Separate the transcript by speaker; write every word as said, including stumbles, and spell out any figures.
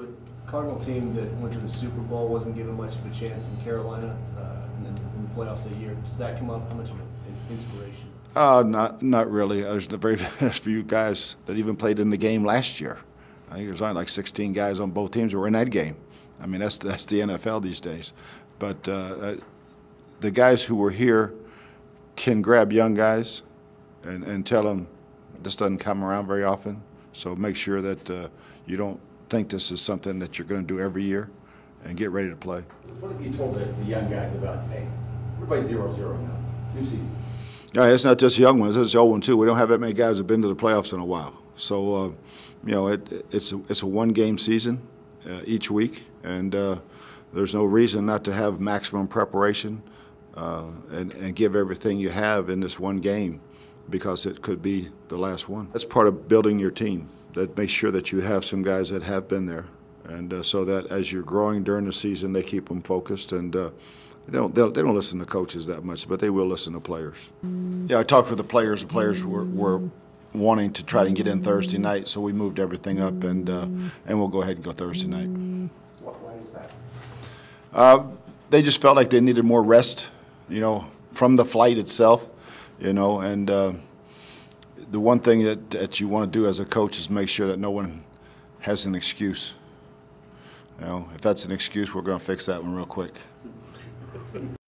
Speaker 1: But Cardinal team that went to the Super Bowl wasn't given much of a chance in Carolina uh, in, in the playoffs that year. Does that come up? How much of an inspiration?
Speaker 2: Uh, not not really. There's the very few guys that even played in the game last year. I think there's only like sixteen guys on both teams who were in that game. I mean, that's that's the N F L these days. But uh, the guys who were here can grab young guys and, and tell them this doesn't come around very often. So make sure that uh, you don't think this is something that you're going to do every year, and get ready to play.
Speaker 3: What have you told the, the young guys about, hey, everybody's zero zero now, two seasons?
Speaker 2: Yeah, it's not just young ones; it's the old one too. We don't have that many guys that have been to the playoffs in a while. So, uh, you know, it, it's a, it's a one-game season uh, each week, and uh, there's no reason not to have maximum preparation uh, and, and give everything you have in this one game, because it could be the last one. That's part of building your team. That makes sure that you have some guys that have been there, and uh, so that as you're growing during the season, they keep them focused, and uh, they don't they'll, they don't listen to coaches that much, but they will listen to players. Yeah, I talked with the players. The players were, were wanting to try to get in Thursday night, so we moved everything up, and uh, and we'll go ahead and go Thursday night.
Speaker 3: Why is that?
Speaker 2: Uh, they just felt like they needed more rest, you know, from the flight itself, you know, and. Uh, The one thing that, that you want to do as a coach is make sure that no one has an excuse. You know, if that's an excuse, we're going to fix that one real quick.